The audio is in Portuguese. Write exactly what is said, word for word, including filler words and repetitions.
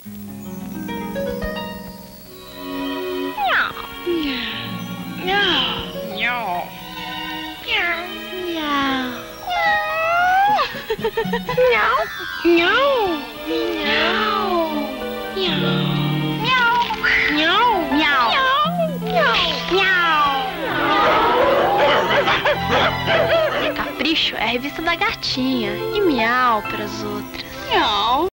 Capricho é a revista da gatinha e Miau para as outras. Miau.